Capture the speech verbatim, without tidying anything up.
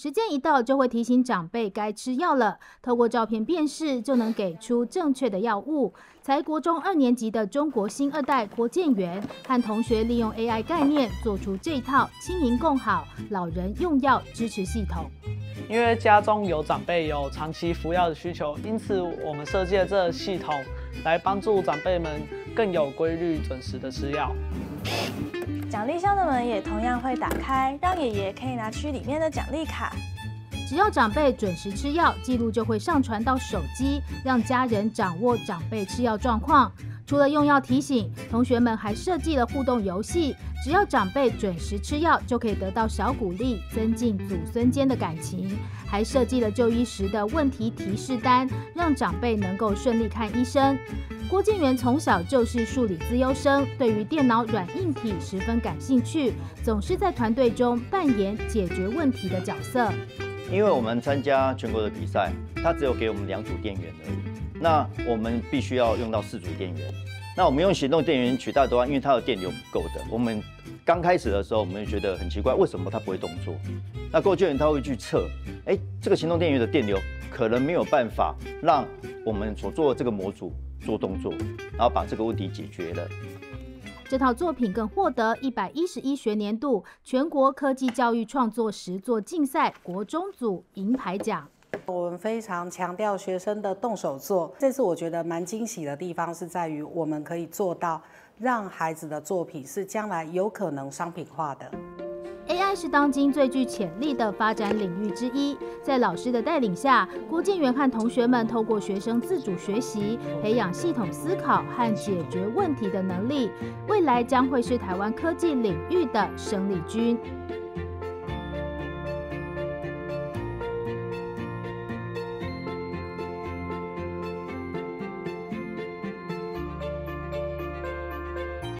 时间一到就会提醒长辈该吃药了，透过照片辨识就能给出正确的药物。才国中二年级的中国新二代郭建元和同学利用 A I 概念做出这套轻盈共好老人用药支持系统。 因为家中有长辈有长期服药的需求，因此我们设计了这个系统来帮助长辈们更有规律、准时的吃药。 奖励箱的门也同样会打开，让爷爷可以拿取里面的奖励卡。 只要长辈准时吃药，记录就会上传到手机，让家人掌握长辈吃药状况。除了用药提醒，同学们还设计了互动游戏，只要长辈准时吃药，就可以得到小鼓励，增进祖孙间的感情。还设计了就医时的问题提示单，让长辈能够顺利看医生。郭建元从小就是数理资优生，对于电脑软硬体十分感兴趣，总是在团队中扮演解决问题的角色。 因为我们参加全国的比赛，它只有给我们两组电源而已，那我们必须要用到四组电源。那我们用行动电源取代的话，因为它的电流不够的，我们刚开始的时候，我们就觉得很奇怪，为什么它不会动作？那郭建元他会去测，哎，这个行动电源的电流可能没有办法让我们所做的这个模组做动作，然后把这个问题解决了。 这套作品更获得一百一十一学年度全国科技教育创作实作竞赛国中组银牌奖。 我们非常强调学生的动手做，这次我觉得蛮惊喜的地方是在于我们可以做到让孩子的作品是将来有可能商品化的。 A I 是当今最具潜力的发展领域之一，在老师的带领下，郭建元和同学们透过学生自主学习，培养系统思考和解决问题的能力，未来将会是台湾科技领域的生力军。